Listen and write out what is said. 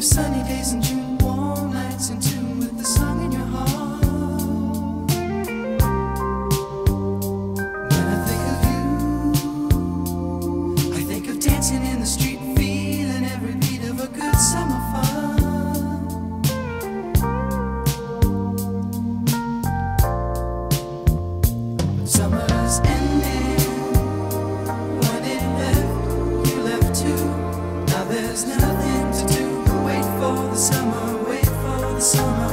sunny days in June, warm nights in tune with the song in your heart. When I think of you, I think of dancing in the street, feeling every beat of a good summer fun. When summer's ending, when it left, you left too. Now there's nothing to do but wait for the summer, wait for the summer.